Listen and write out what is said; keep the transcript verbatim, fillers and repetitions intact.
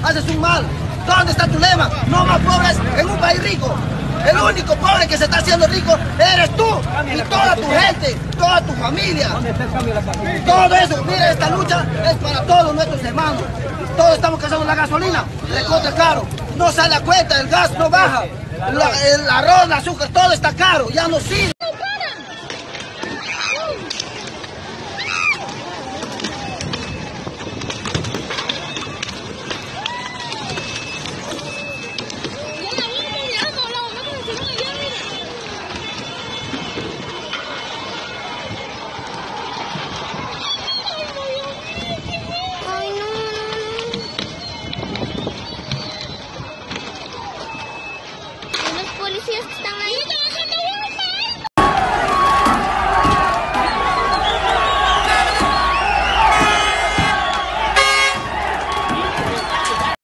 haces un mal. ¿Dónde está tu lema? No más pobres en un país rico. El único pobre que se está haciendo rico eres tú y toda tu gente, toda tu familia. Todo eso, mira, esta lucha es para todos nuestros hermanos. Todos estamos casados en la gasolina, recontra caro. No sale a cuenta, el gas no baja, la, el arroz, el azúcar, todo está caro, ya no sirve.